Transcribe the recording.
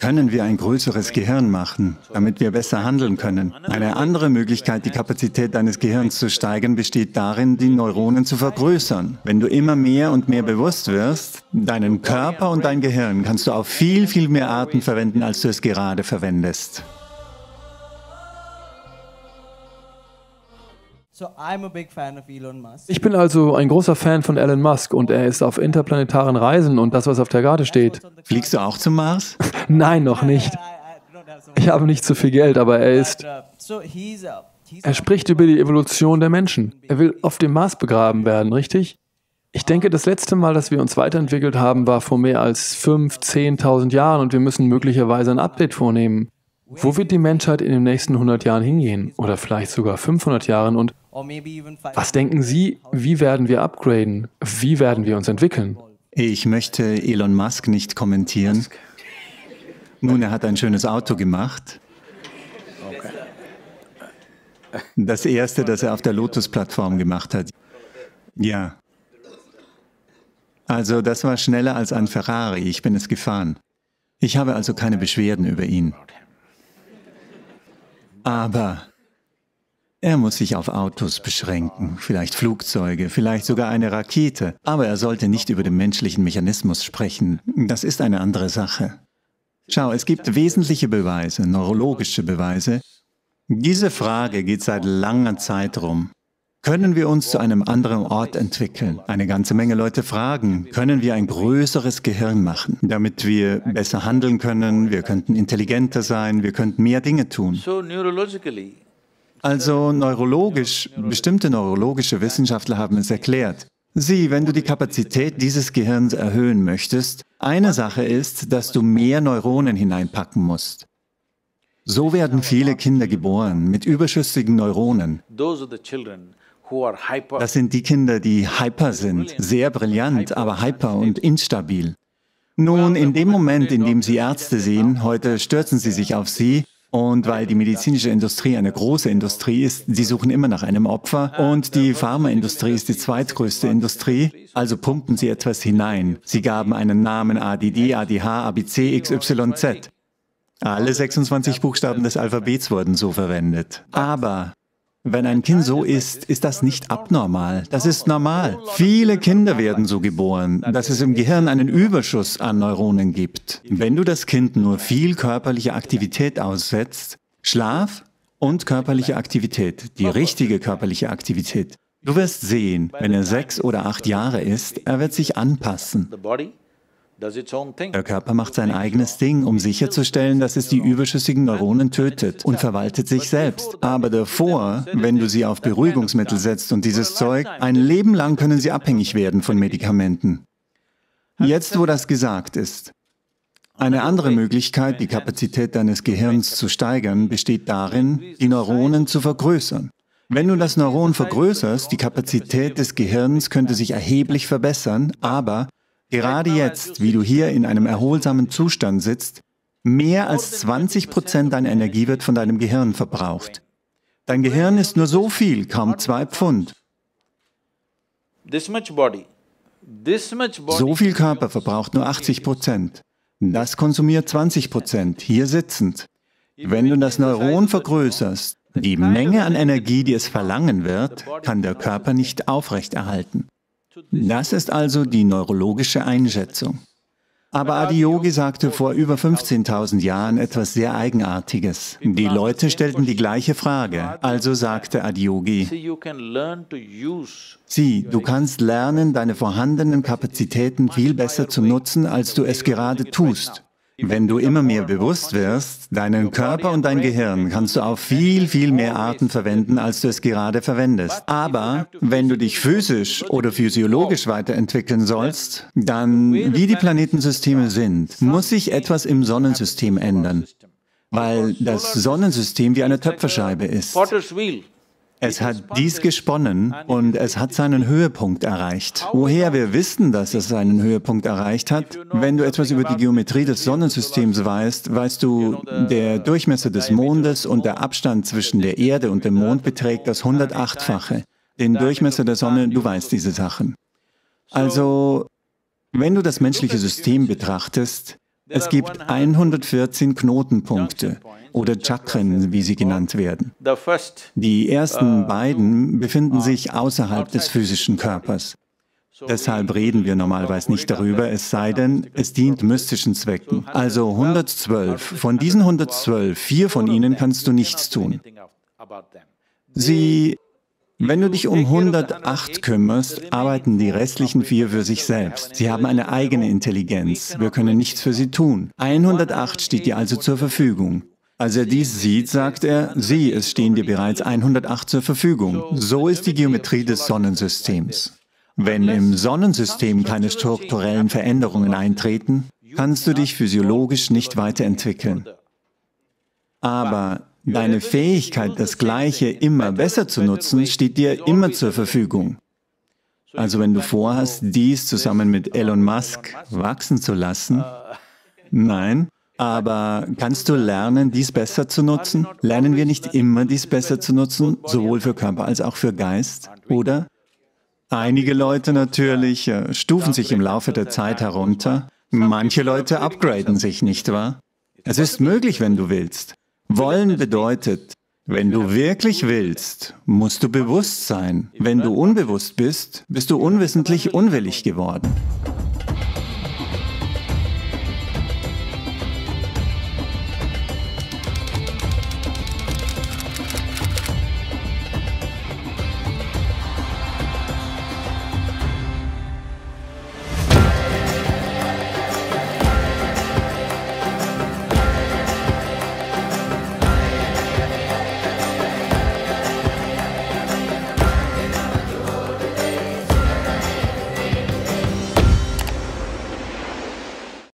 können wir ein größeres Gehirn machen, damit wir besser handeln können. Eine andere Möglichkeit, die Kapazität deines Gehirns zu steigern, besteht darin, die Neuronen zu vergrößern. Wenn du immer mehr und mehr bewusst wirst, deinen Körper und dein Gehirn kannst du auf viel, viel mehr Arten verwenden, als du es gerade verwendest. Ich bin also ein großer Fan von Elon Musk und er ist auf interplanetaren Reisen und das, was auf der Karte steht. Fliegst du auch zum Mars? Nein, noch nicht. Ich habe nicht so viel Geld, aber er spricht über die Evolution der Menschen. Er will auf dem Mars begraben werden, richtig? Ich denke, das letzte Mal, dass wir uns weiterentwickelt haben, war vor mehr als 5.000, 10.000 Jahren und wir müssen möglicherweise ein Update vornehmen. Wo wird die Menschheit in den nächsten 100 Jahren hingehen? Oder vielleicht sogar 500 Jahren? Und was denken Sie, wie werden wir upgraden? Wie werden wir uns entwickeln? Ich möchte Elon Musk nicht kommentieren. Nun, er hat ein schönes Auto gemacht. Das erste, das er auf der Lotus-Plattform gemacht hat. Ja. Also, das war schneller als ein Ferrari. Ich bin es gefahren. Ich habe also keine Beschwerden über ihn. Aber er muss sich auf Autos beschränken, vielleicht Flugzeuge, vielleicht sogar eine Rakete. Aber er sollte nicht über den menschlichen Mechanismus sprechen. Das ist eine andere Sache. Schau, es gibt wesentliche Beweise, neurologische Beweise. Diese Frage geht seit langer Zeit rum. Können wir uns zu einem anderen Ort entwickeln? Eine ganze Menge Leute fragen, können wir ein größeres Gehirn machen, damit wir besser handeln können, wir könnten intelligenter sein, wir könnten mehr Dinge tun. Also neurologisch, bestimmte neurologische Wissenschaftler haben es erklärt. Sieh, wenn du die Kapazität dieses Gehirns erhöhen möchtest, eine Sache ist, dass du mehr Neuronen hineinpacken musst. So werden viele Kinder geboren mit überschüssigen Neuronen. Das sind die Kinder, die hyper sind, sehr brillant, aber hyper und instabil. Nun, in dem Moment, in dem Sie Ärzte sehen, heute stürzen sie sich auf sie, und weil die medizinische Industrie eine große Industrie ist, sie suchen immer nach einem Opfer, und die Pharmaindustrie ist die zweitgrößte Industrie, also pumpen sie etwas hinein. Sie gaben einen Namen ADD, ADH, ABC, XYZ. Alle 26 Buchstaben des Alphabets wurden so verwendet. Aber wenn ein Kind so ist, ist das nicht abnormal. Das ist normal. Viele Kinder werden so geboren, dass es im Gehirn einen Überschuss an Neuronen gibt. Wenn du das Kind nur viel körperliche Aktivität aussetzt, Schlaf und körperliche Aktivität, die richtige körperliche Aktivität, du wirst sehen, wenn er 6 oder 8 Jahre ist, er wird sich anpassen. Der Körper macht sein eigenes Ding, um sicherzustellen, dass es die überschüssigen Neuronen tötet und verwaltet sich selbst. Aber davor, wenn du sie auf Beruhigungsmittel setzt und dieses Zeug, ein Leben lang können sie abhängig werden von Medikamenten. Jetzt, wo das gesagt ist, eine andere Möglichkeit, die Kapazität deines Gehirns zu steigern, besteht darin, die Neuronen zu vergrößern. Wenn du das Neuron vergrößerst, die Kapazität des Gehirns könnte sich erheblich verbessern, aber gerade jetzt, wie du hier in einem erholsamen Zustand sitzt, mehr als 20% deiner Energie wird von deinem Gehirn verbraucht. Dein Gehirn ist nur so viel, kaum 2 Pfund. So viel Körper verbraucht nur 80%. Das konsumiert 20%, hier sitzend. Wenn du das Neuron vergrößerst, die Menge an Energie, die es verlangen wird, kann der Körper nicht aufrechterhalten. Das ist also die neurologische Einschätzung. Aber Adiyogi sagte vor über 15.000 Jahren etwas sehr Eigenartiges. Die Leute stellten die gleiche Frage, also sagte Adiyogi, sieh, du kannst lernen, deine vorhandenen Kapazitäten viel besser zu nutzen, als du es gerade tust. Wenn du immer mehr bewusst wirst, deinen Körper und dein Gehirn kannst du auf viel, viel mehr Arten verwenden, als du es gerade verwendest. Aber wenn du dich physisch oder physiologisch weiterentwickeln sollst, dann, wie die Planetensysteme sind, muss sich etwas im Sonnensystem ändern, weil das Sonnensystem wie eine Töpferscheibe ist. Es hat dies gesponnen und es hat seinen Höhepunkt erreicht. Woher wir wissen, dass es seinen Höhepunkt erreicht hat? Wenn du etwas über die Geometrie des Sonnensystems weißt, weißt du, der Durchmesser des Mondes und der Abstand zwischen der Erde und dem Mond beträgt das 108-fache. Den Durchmesser der Sonne, du weißt diese Sachen. Also, wenn du das menschliche System betrachtest, Es gibt 114 Knotenpunkte oder Chakren, wie sie genannt werden. Die ersten beiden befinden sich außerhalb des physischen Körpers. Deshalb reden wir normalerweise nicht darüber, es sei denn, es dient mystischen Zwecken. Also 112. Von diesen 112, 4 von ihnen kannst du nichts tun. Wenn du dich um 108 kümmerst, arbeiten die restlichen 4 für sich selbst. Sie haben eine eigene Intelligenz. Wir können nichts für sie tun. 108 steht dir also zur Verfügung. Als er dies sieht, sagt er, sieh, es stehen dir bereits 108 zur Verfügung. So ist die Geometrie des Sonnensystems. Wenn im Sonnensystem keine strukturellen Veränderungen eintreten, kannst du dich physiologisch nicht weiterentwickeln. Aber deine Fähigkeit, das Gleiche immer besser zu nutzen, steht dir immer zur Verfügung. Also wenn du vorhast, dies zusammen mit Elon Musk wachsen zu lassen, nein, aber kannst du lernen, dies besser zu nutzen? Lernen wir nicht immer, dies besser zu nutzen, sowohl für Körper als auch für Geist, oder? Einige Leute natürlich stufen sich im Laufe der Zeit herunter, manche Leute upgraden sich, nicht wahr? Es ist möglich, wenn du willst. Wollen bedeutet, wenn du wirklich willst, musst du bewusst sein. Wenn du unbewusst bist, bist du unwissentlich unwillig geworden.